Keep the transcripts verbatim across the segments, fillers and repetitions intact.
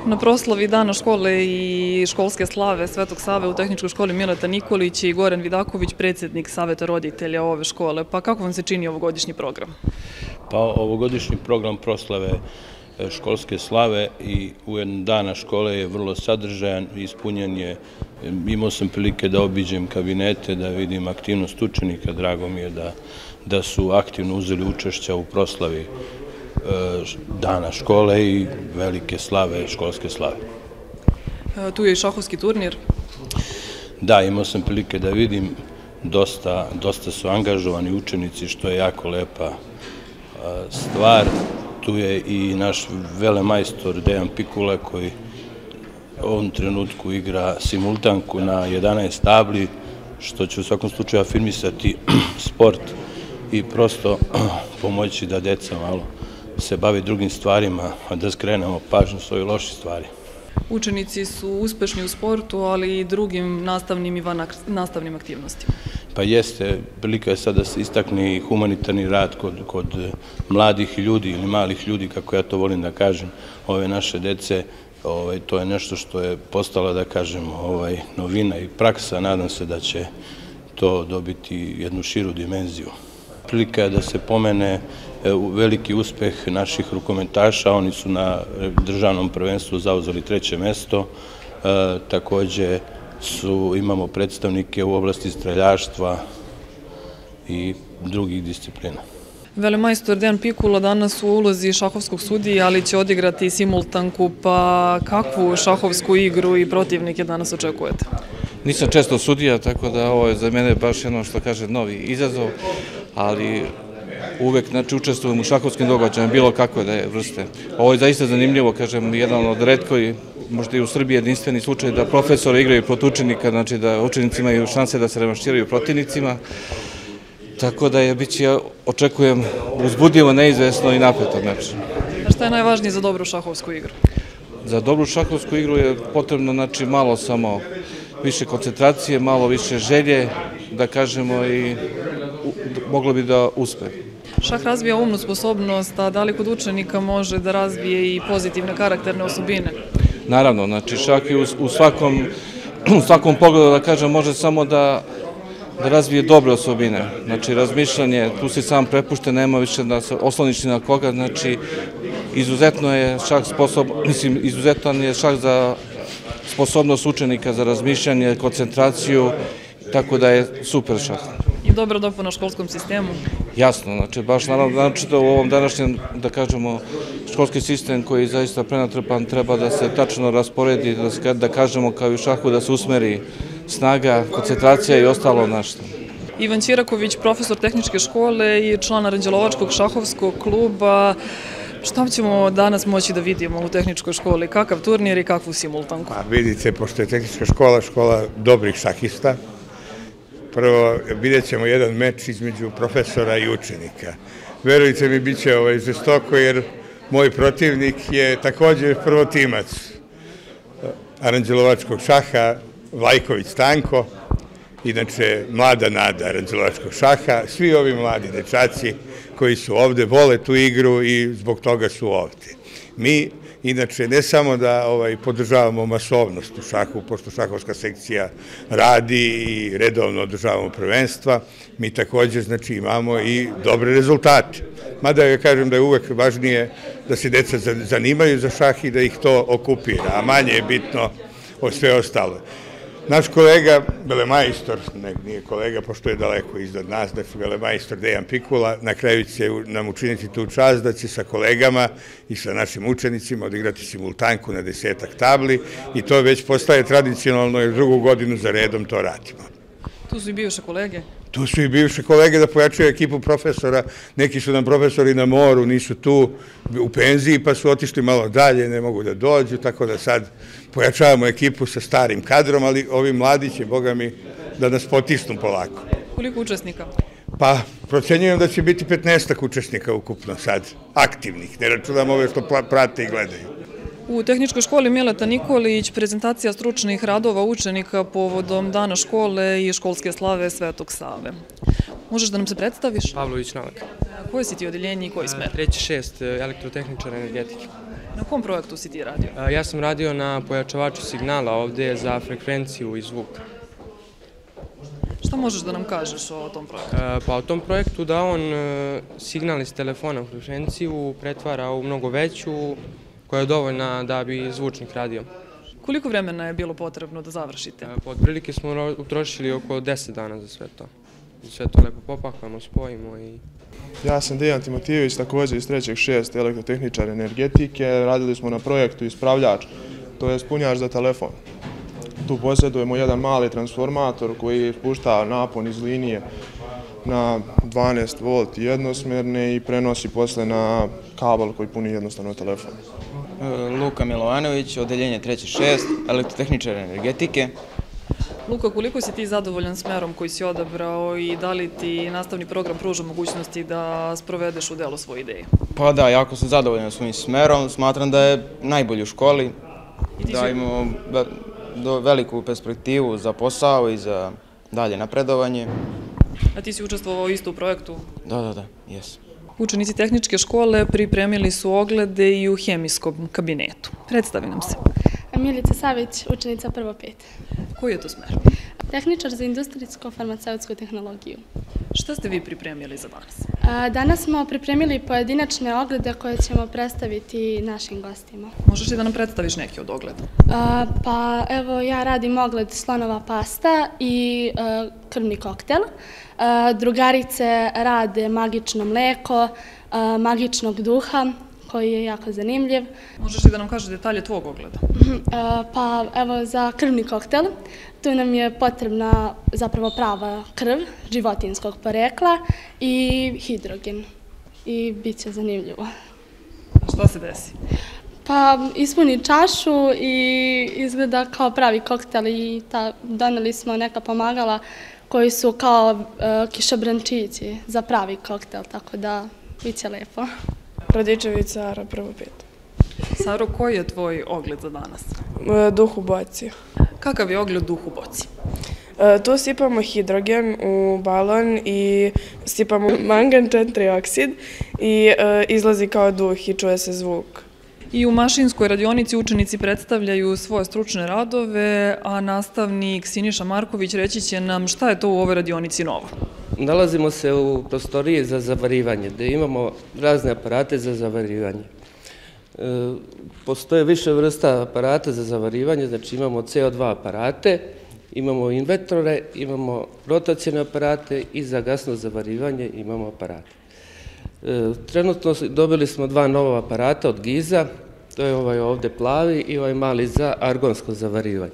Na proslavi Dana škole i školske slave Svetog Save u Tehničkoj školi Mileta Nikolić i Goran Vidaković, predsjednik Saveta roditelja ove škole. Pa kako vam se čini ovogodišnji program? Pa ovogodišnji program proslave školske slave i ujedno Dana škole je vrlo sadržajan, ispunjen je. Imao sam prilike da obiđem kabinete, da vidim aktivnost učenika. Drago mi je da, da su aktivno uzeli učešća u proslavi Dana škole i velike slave, školske slave. Tu je i šahovski turnir. Da, imao sam prilike da vidim, dosta, dosta su angažovani učenici, što je jako lepa stvar. Tu je i naš velemajstor Dejan Pikula koji u ovom trenutku igra simultanku na jedanaest tabli, što će u svakom slučaju afirmisati sport i prosto pomoći da deca malo se bavi drugim stvarima, a da skrenemo pažnju s ovih loših stvari. Učenici su uspešni u sportu, ali i drugim nastavnim i vannastavnim aktivnostima. Pa jeste, prilika je sad da se istakne humanitarni rad kod, kod mladih ljudi ili malih ljudi, kako ja to volim da kažem, ove naše dece. Ovaj, to je nešto što je postala, da kažem, ovaj, novina i praksa. Nadam se da će to dobiti jednu širu dimenziju. Prilika je da se pomene veliki uspeh naših rukometaša. Oni su na državnom prvenstvu zauzeli treće mesto. E, takođe su, imamo predstavnike u oblasti streljaštva i drugih disciplina. Velemajstor Dejan Pikula danas u ulozi šahovskog sudije, ali će odigrati simultanku, pa kakvu šahovsku igru i protivnike danas očekujete? Nisam često sudija, tako da ovo je za mene baš jedno što kaže novi izazov, ali uvek znači, učestvujem u šahovskim događajima, bilo kakve da je vrste. Ovo je zaista zanimljivo, kažem, jedan od retko i možda i u Srbiji jedinstveni slučaj da profesori igraju protiv učenika, znači da učenici imaju šanse da se revanširaju protivnicima. Tako da je, bit će, očekujem, uzbudljivo, neizvesno i napeto meč. A šta je najvažnije za dobru šahovsku igru? Za dobru šahovsku igru je potrebno, znači, malo samo više koncentracije, malo više želje, da kažemo, i moglo bi da uspe. Šah razvija umnu sposobnost, a da li kod učenika može da razvije i pozitivne karakterne osobine? Naravno, znači, šah je u svakom, u svakom pogledu, da kažem, može samo da da razvije dobre osobine, znači razmišljanje, tu si sam prepušten, nema više da se osloniš na koga, znači izuzetno je šah sposob, mislim, izuzetan je šah za sposobnost učenika, za razmišljanje, koncentraciju, tako da je super šah. I dobra dopuna školskom sistemu? Jasno, znači baš naravno, naročito u ovom današnjem, da kažemo, školski sistem koji je zaista prenatrpan, treba da se tačno rasporedi, da kažemo kao i u šahu, da se usmeri snaga, koncentracija i ostalo nešto. Ivan Ćiraković, profesor tehničke škole i član Aranđelovačkog šahovskog kluba. Šta ćemo danas moći da vidimo u tehničkoj školi? Kakav turnir i kakvu simultanku? Pa vidite, pošto je tehnička škola škola dobrih šahista, prvo vidjet ćemo jedan meč između profesora i učenika. Verujte mi, bit će ovaj žestoko jer moj protivnik je također prvotimac Aranđelovačkog šaha, Vlajković Stanko, inače mlada nada Aranđelovačkog šaha. Svi ovi mladi dečaci koji su ovde vole tu igru i zbog toga su ovde. Mi, inače, ne samo da ovaj, podržavamo masovnost u šahu, pošto šahovska sekcija radi i redovno održavamo prvenstva, mi također znači, imamo i dobre rezultate. Mada ja kažem da je uvek važnije da se deca zanimaju za šah i da ih to okupira, a manje je bitno od sve ostalo. Naš kolega, velemajstor, ne, nije kolega, pošto je daleko iznad nas, da je velemajstor Dejan Pikula, na kraju će nam učiniti tu čast da će sa kolegama i sa našim učenicima odigrati simultanku na desetak tabli i to već postaje tradicionalno jer drugu godinu za redom to radimo. Tu su i bivše kolege? Tu su i bivše kolege da pojačaju ekipu profesora, neki su nam profesori na moru, nisu tu u penziji pa su otišli malo dalje, ne mogu da dođu, tako da sad pojačavamo ekipu sa starim kadrom, ali ovi mladi će, boga mi, da nas potisnu polako. Koliko učesnika? Pa, procenjujem da će biti petnaestak učesnika ukupno sad, aktivnih, ne računam ove što prate i gledaju. U Tehničkoj školi Mileta Nikolić prezentacija stručnih radova učenika povodom Dana škole i školske slave Svetog Save. Možeš da nam se predstaviš? Pavlović Novak. Koje si ti odeljenje i koji smer? Treći šest, elektrotehničar energetike. Na kom projektu si ti radio? Ja sam radio na pojačavaču signala ovdje za frekvenciju i zvuk. Šta možeš da nam kažeš o tom projektu? Pa o tom projektu da on signal iz telefona u frekvenciju pretvara u mnogo veću, koja je dovoljna da bi zvučnik radio. Koliko vremena je bilo potrebno da završite? Otprilike smo utrošili oko deset dana za sve to. Sve to lepo popakujemo, spojimo i... Ja sam Dejan Timotijević, također iz trećeg šest elektrotehničar energetike. Radili smo na projektu ispravljač, to je punjač za telefon. Tu posjedujemo jedan mali transformator koji spušta napon iz linije na dvanaest volti jednosmjerne i prenosi posle na kabel koji puni jednostavno telefon. Luka Milovanović, odeljenje treći šest, elektrotehničar energetike. Luka, koliko si ti zadovoljan smerom koji si odabrao i da li ti nastavni program pruža mogućnosti da sprovedeš u delo svoje ideje? Pa da, jako sam zadovoljan svojim smerom, smatram da je najbolji u školi, da imamo veliku perspektivu za posao i za dalje napredovanje. A ti si učestvovao isto u projektu? Da, da, da, jes. Učenici tehničke škole pripremili su oglede i u hemijskom kabinetu. Predstavi nam se. Milica Savić, učenica prvo pet. Koji je to smer? Tehničar za industrijsko-farmaceutsku tehnologiju. Šta ste vi pripremili za danas? Danas smo pripremili pojedinačne oglede koje ćemo predstaviti našim gostima. Možeš li da nam predstaviš neki od ogleda? Pa evo, ja radim ogled slonova pasta i krvni koktel. Drugarice rade magično mleko, magičnog duha, koji je jako zanimljiv. Možeš li da nam kažeš detalje tvog ogleda? Pa evo, za krvni koktel, tu nam je potrebna zapravo prava krv životinskog porekla i hidrogen. I bit će zanimljivo. Šta se desi? Pa ispuni čašu i izgleda kao pravi koktel i doneli smo neka pomagala koji su kao kišobrančići za pravi koktel, tako da bit će lepo. Radičević Sara, prvo pet. Saro, koji je tvoj ogled za danas? Duh u boci. Kakav je ogled duh u boci? Tu sipamo hidrogen u balon i sipamo mangan četiri oksid i izlazi kao duh i čuje se zvuk. I u mašinskoj radionici učenici predstavljaju svoje stručne radove, a nastavnik Siniša Marković reći će nam šta je to u ovoj radionici novo. Nalazimo se u prostoriji za zavarivanje, gdje imamo razne aparate za zavarivanje. Postoje više vrsta aparata za zavarivanje, znači imamo C O dva aparate, imamo invertore, imamo rotacijne aparate i za gasno zavarivanje imamo aparate. Trenutno dobili smo dva nova aparata od Giza, to je ovaj ovdje plavi i ovaj mali za argonsko zavarivanje.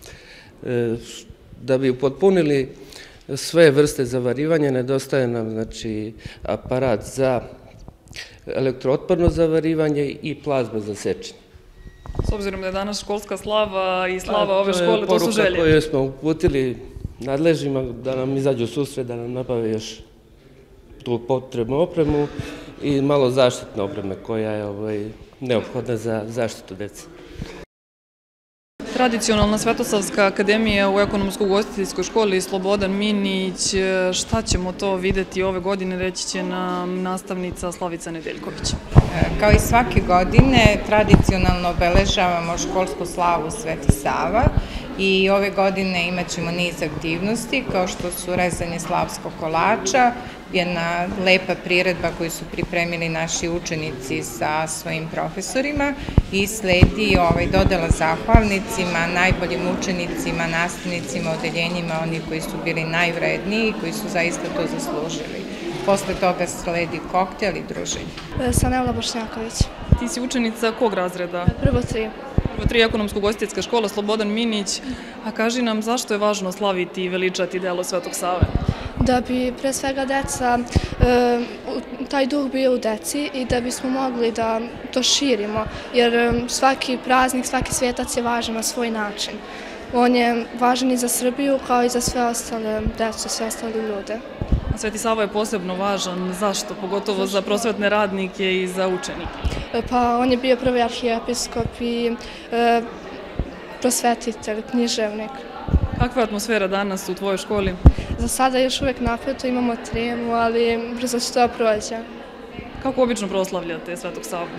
Da bi upotpunili sve vrste zavarivanja, nedostaje nam znači aparat za elektrootporno zavarivanje i plazma za sečenje. S obzirom da je danas školska slava i slava ove škole, to su želje. To je poruka koju smo uputili nadležnjima da nam izađu susret, da nam nabave još tu potrebnu opremu i malo zaštitne opreme koja je neophodna za zaštitu dece. Tradicionalna Svetosavska akademija u ekonomsko-ugostiteljskoj školi Slobodan Minić, šta ćemo to videti ove godine, reći će nam nastavnica Slavica Nedeljković. Kao i svake godine, tradicionalno obeležavamo školsku slavu Sveti Sava i ove godine imat ćemo niz aktivnosti kao što su rezanje slavskog kolača, jedna lepa priredba koju su pripremili naši učenici sa svojim profesorima i sledi dodela zahvalnicima najboljim učenicima, nastavnicima, odeljenjima, oni koji su bili najvredniji i koji su zaista to zaslužili. Posle toga sledi koktel i druženje. Sanela Bošnjaković. Ti si učenica kog razreda? Prvo tri. Prvo tri ekonomsko-ugostiteljska škola Slobodan Minić. A kaži nam zašto je važno slaviti i veličati delo Svetog Save? Da bi pre svega deca, taj duh bio u deci i da bismo mogli da to širimo, jer svaki praznik, svaki svetac je važan na svoj način. On je važan i za Srbiju kao i za sve ostale decu, sve ostale ljude. A Sveti Sava je posebno važan, zašto? Pogotovo za prosvetne radnike i za učenike. Pa on je bio prvi arhijepiskop i prosvetitelj, književnik. Kakva je atmosfera danas u tvojoj školi? Za sada još uvijek napeto, imamo tremu, ali brzo će to proći. Kako obično proslavljate Svetog Savu?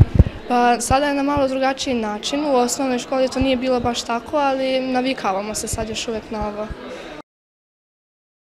Pa sada je na malo drugačiji način, u osnovnoj školi to nije bilo baš tako, ali navikavamo se sad još uvek na ovo.